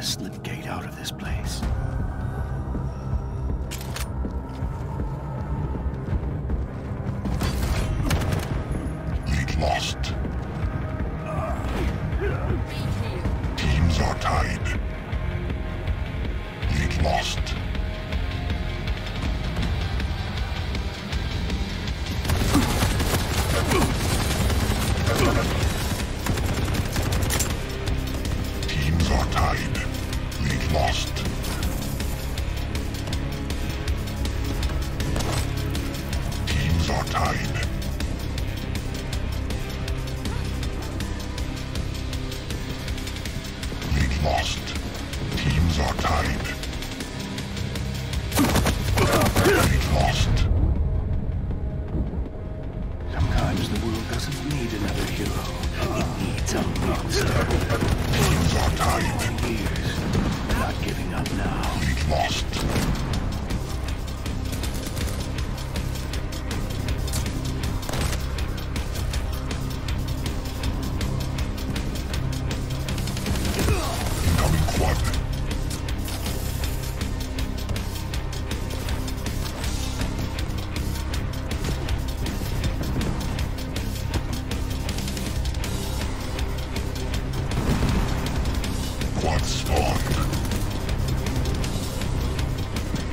slipgate out of this place. Lead lost. Teams are tied. Lead lost. Teams are tied. Lead lost. Teams are tied. Lead lost. Teams are tied. Lead lost. Sometimes the world doesn't need another hero. It needs a monster. Teams are tied. Years. Not giving up now. Lead lost. Incoming quad. Quad spawned.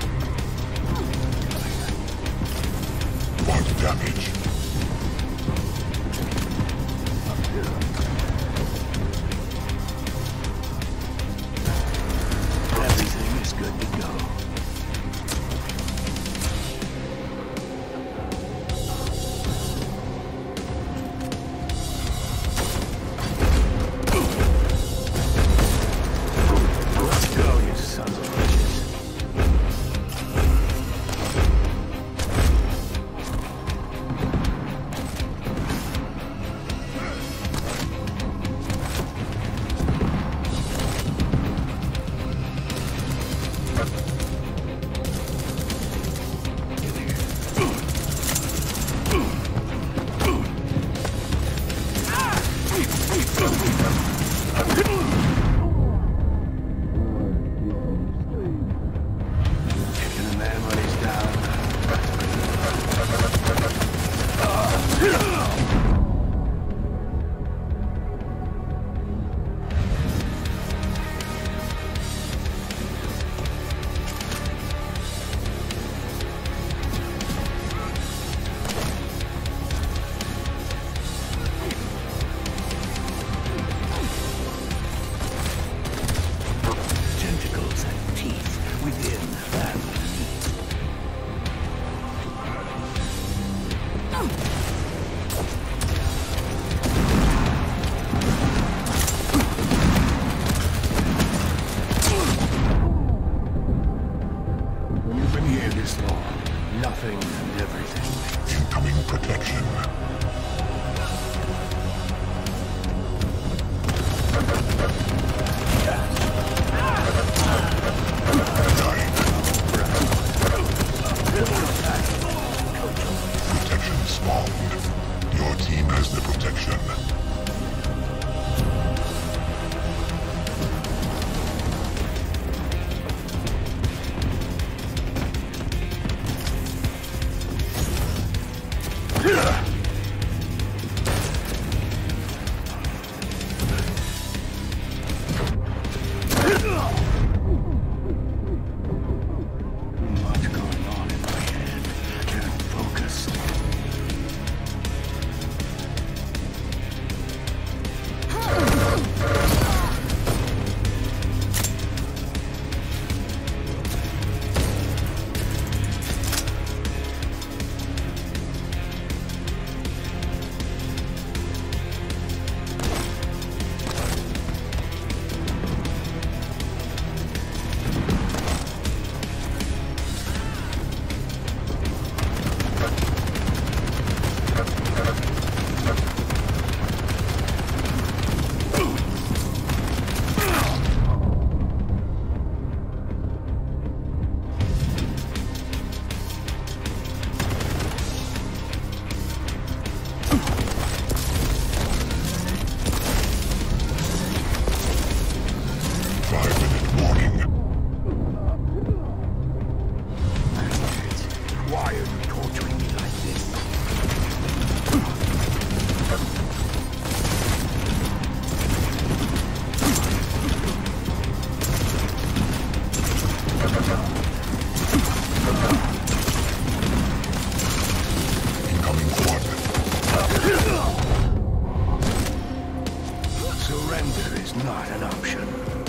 Surrender is not an option.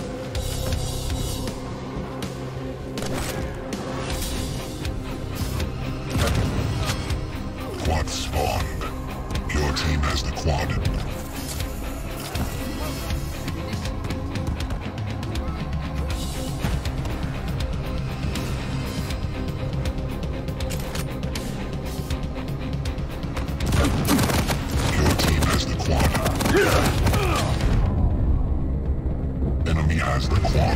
Quad spawned. Your team has the quad. Your team has the quad. Enemy has the quad.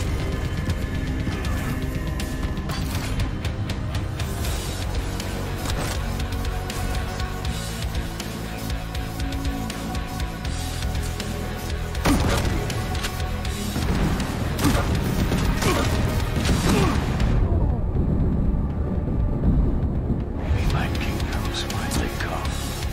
My kingdoms finally come.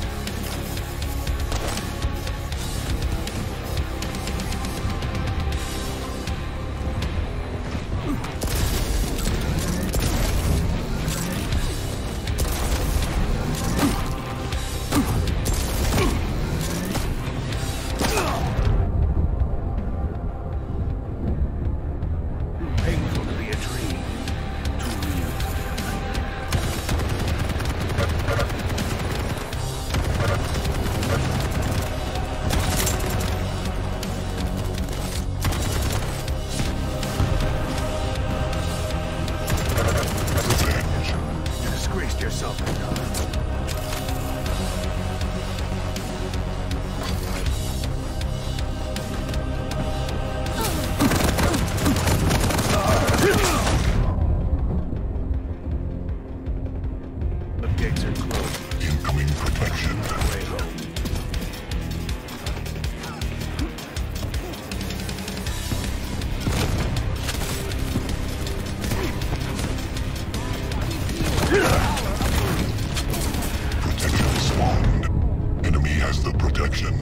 Painful to be a dream, too real to be a nightmare. Revenge. You disgraced yourself enough. The gates are closed. Incoming protection. Way home. Protection spawned. Enemy has the protection.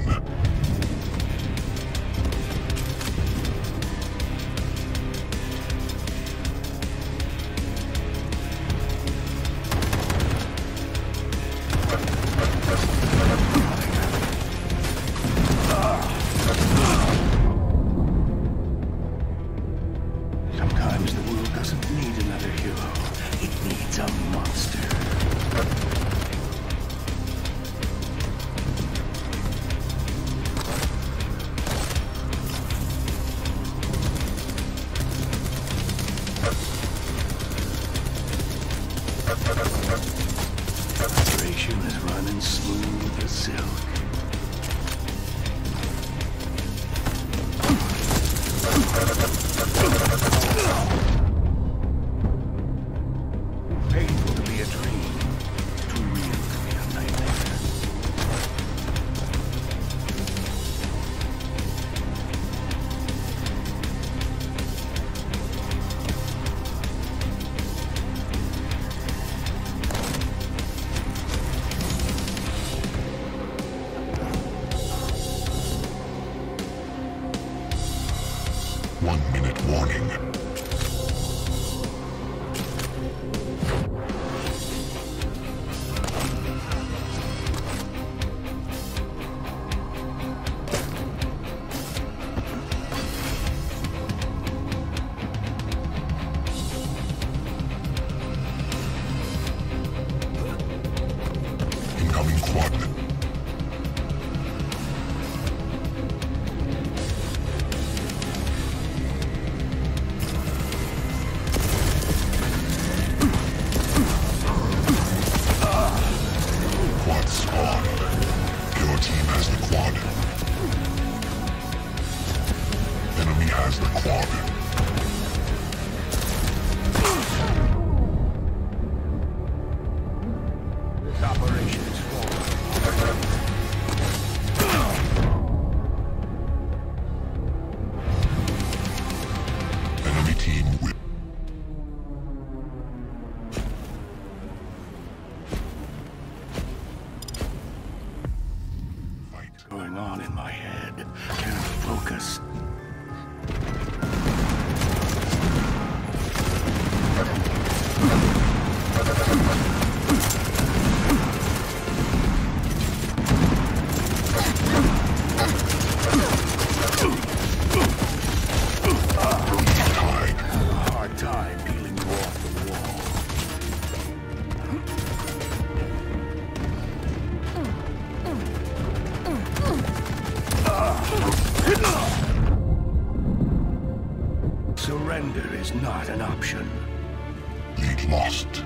Sometimes the world doesn't need another hero. It needs a monster. Operation is running smooth as silk. Painful to be a dream, too real to be a nightmare. One-minute warning. Incoming quad. Quad spawned. Your team has the quad. Enemy has the quad. This operation is forward. Enemy team will. Fight. Going on in my head. Can't focus. is not an option. Lead lost.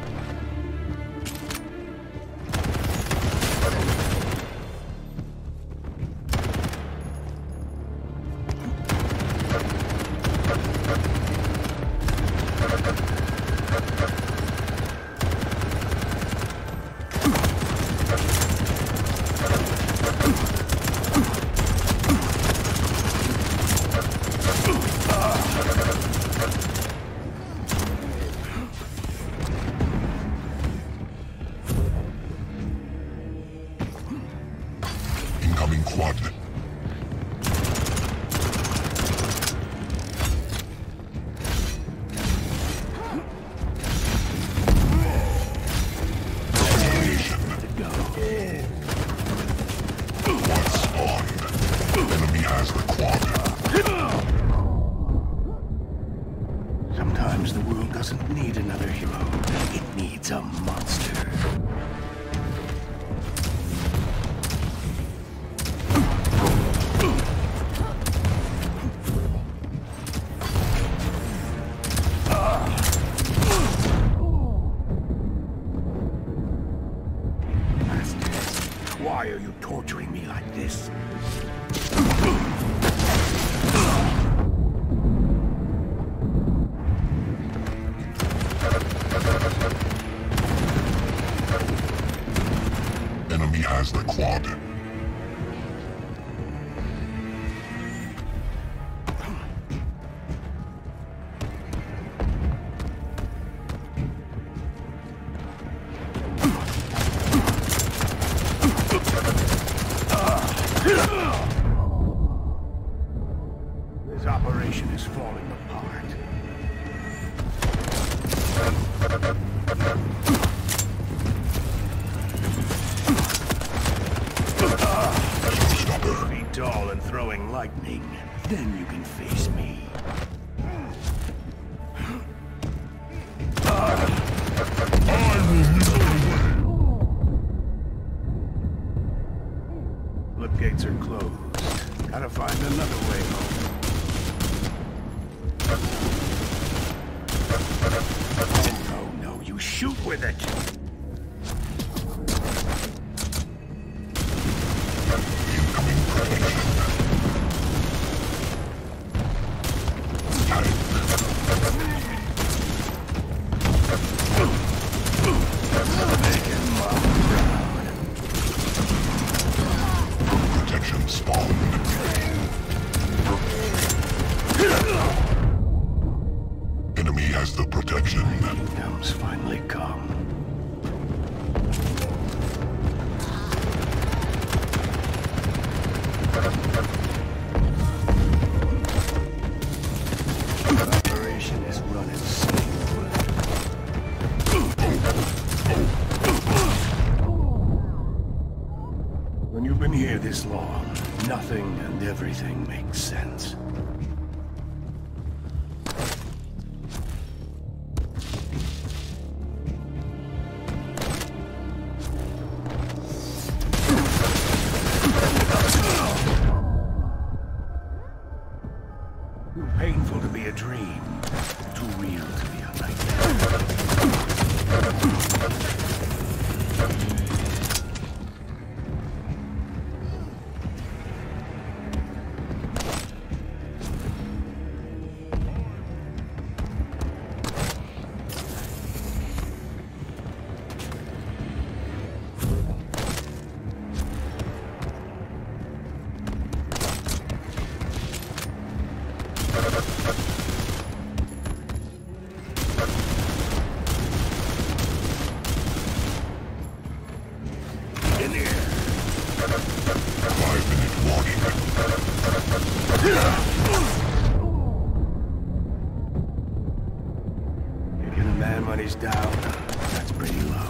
Incoming quad. Domination. Quad spawned. Enemy has the quad. Sometimes the world doesn't need another hero. It needs a monster. Why are you torturing me like this? Enemy has the quad. This operation is falling apart. Be tall and throwing lightning. Then you can face me. Floodgates are closed. Gotta find another way home. Oh no, you shoot with it! Protection spawned. Enemy has the protection. Kingdom's finally come. Operation is running smooth. When you've been here this long, nothing and everything makes sense. Too painful to be a dream, too real to be a nightmare. In the air. 5-minute warning. Kicking a man when he's down, that's pretty low.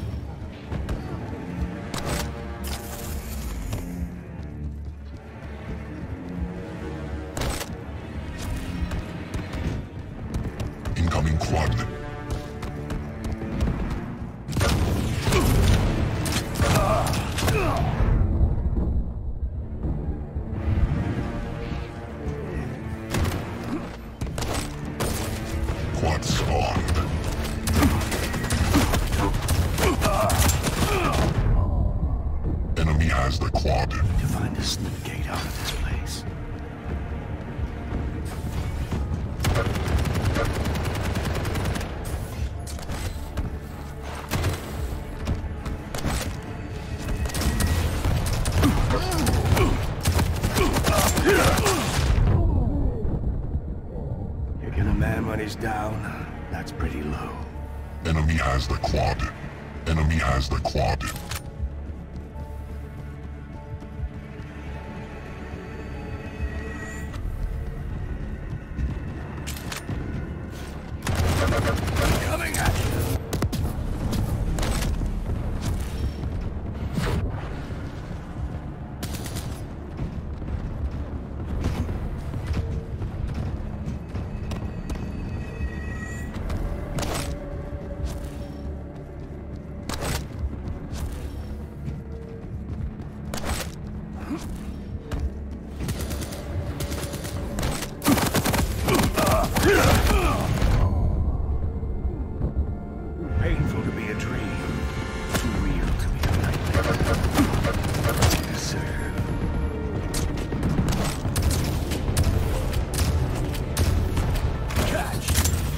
Incoming quad. is down. That's pretty low. Enemy has the quad. Enemy has the quad. Coming at you. Painful to be a dream. Too real to be a nightmare. Yes, sir. Catch!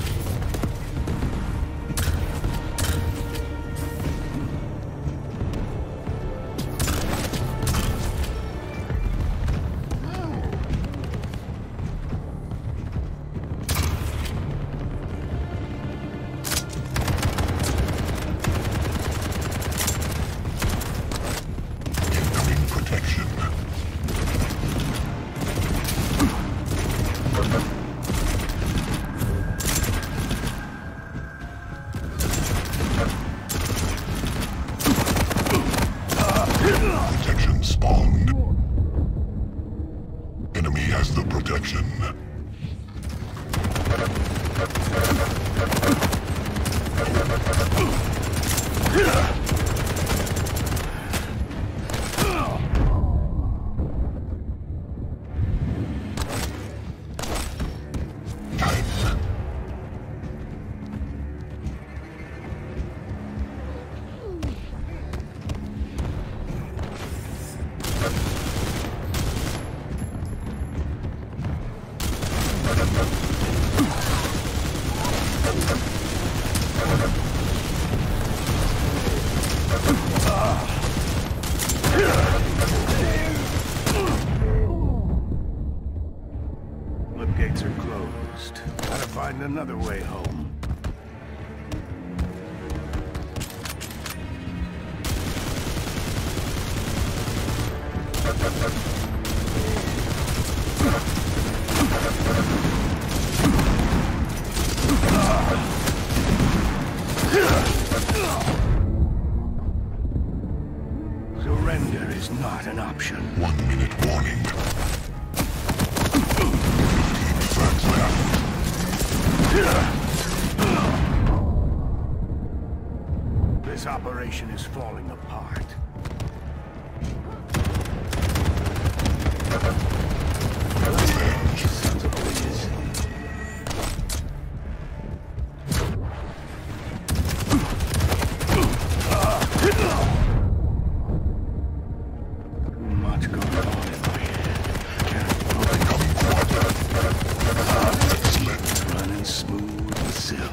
Incoming protection. Protection spawned. Enemy has the protection. Time. Gates are closed. Gotta find another way home. Surrender is not an option. 1 minute warning. 15 frags left. This operation is falling apart. Revenge. Sons of bitches. Too much going on in my head. Can't focus. Excellent. Running smooth as silk.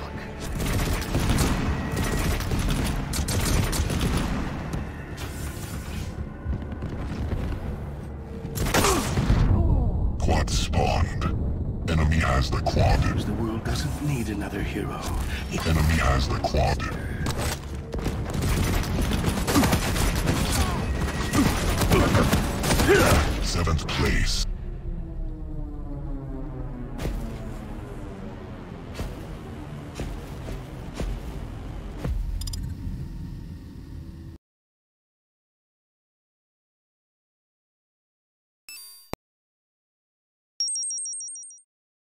Quad spawned. Enemy has the quad. The world doesn't need another hero. Enemy has the quad. Seventh place.